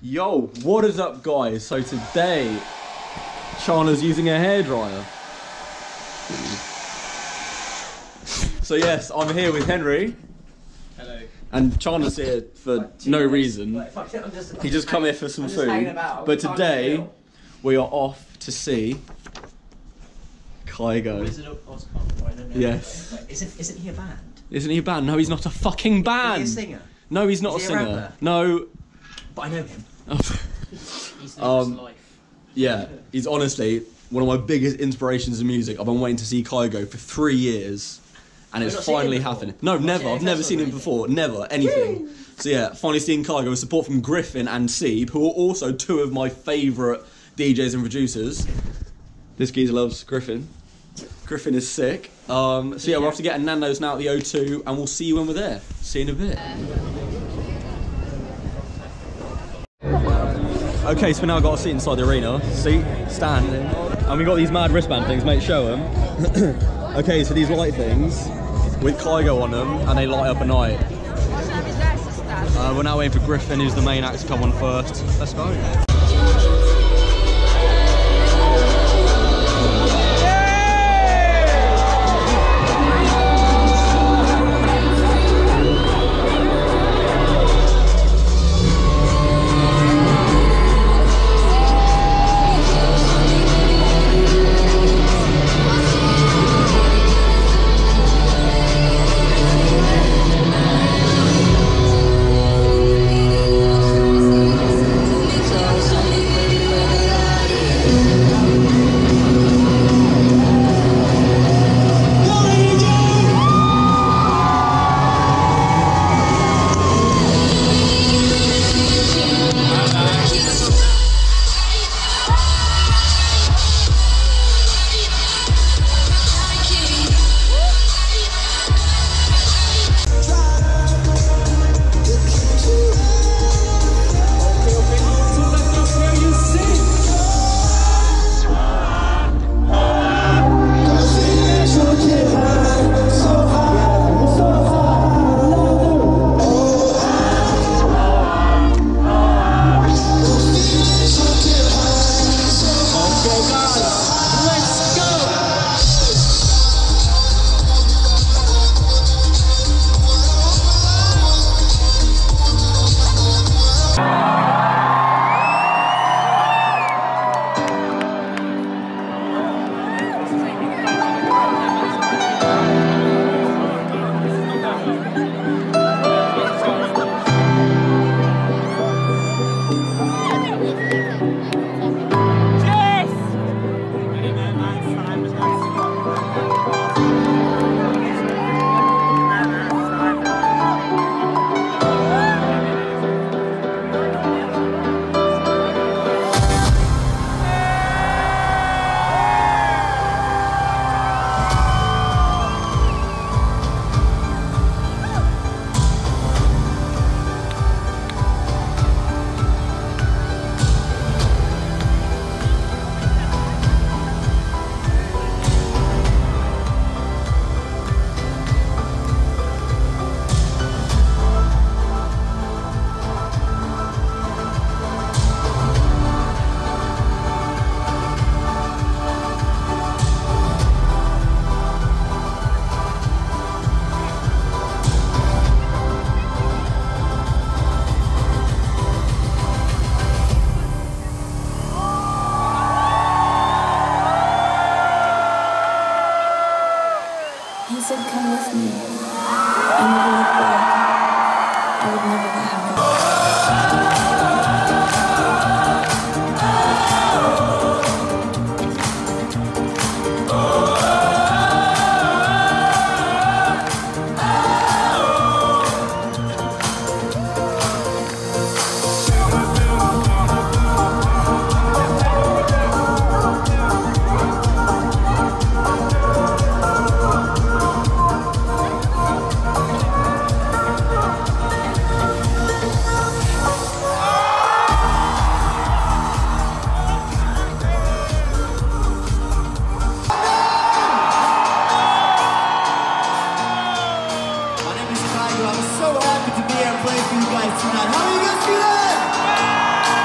Yo, what is up guys? So today, Chana's using a hairdryer. So yes, I'm here with Henry. Hello. And Chana's here for no reason. He just come here for some food. But today, we are off to see Kygo. Yes. Isn't he a band? Isn't he a band? No, he's not a fucking band. Is he a singer? No, he's not Is a he a singer. rapper? No. But I know him. He's life. Yeah, he's honestly one of my biggest inspirations in music. I've been waiting to see Kygo for 3 years, and it's finally happening. No, never. I've never seen him before. Never, anything. So yeah, finally seeing Kygo with support from Griffin and Sieb, who are also two of my favourite DJs and producers. This geezer loves Griffin. Griffin is sick. So yeah, we're off to get a Nando's now at the O2, and we'll see you when we're there. See you in a bit. Okay, so we now got a seat inside the arena. Seat, stand, and we got these mad wristband things, mate, show them. Okay, so these light things with Kygo on them, and they light up a night. We're now waiting for Griffin, who's the main act, to come on first. Let's go. He said, come with me. I never look back. I would never let I'm so happy to be here playing for you guys tonight. How are you guys feeling?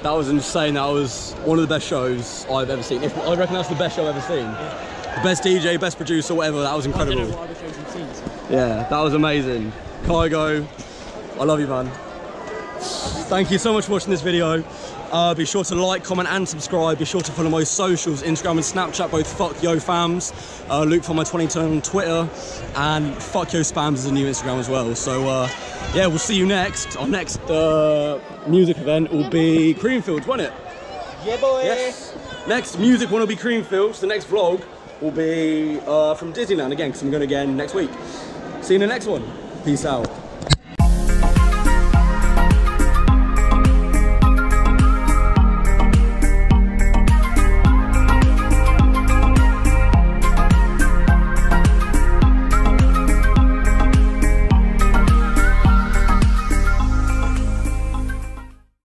That was insane. That was one of the best shows I've ever seen. I reckon that's the best show I've ever seen. Yeah. The best DJ, best producer, whatever. That was incredible. I don't know what other shows you've seen. So. Yeah, that was amazing. Kygo, I love you, man. Thank you so much for watching this video. Be sure to like, comment and subscribe. Be sure to follow my socials, Instagram and Snapchat, both Fuck Yo Fams. Luke from my 2010 on Twitter, and Fuck Yo Spams is a new Instagram as well. So yeah, we'll see you next. Our next music event will be Creamfields, won't it? Yeah, boy. Yes. Next music one will be Creamfields. The next vlog will be from Disneyland again, because I'm going again next week. See you in the next one. Peace out.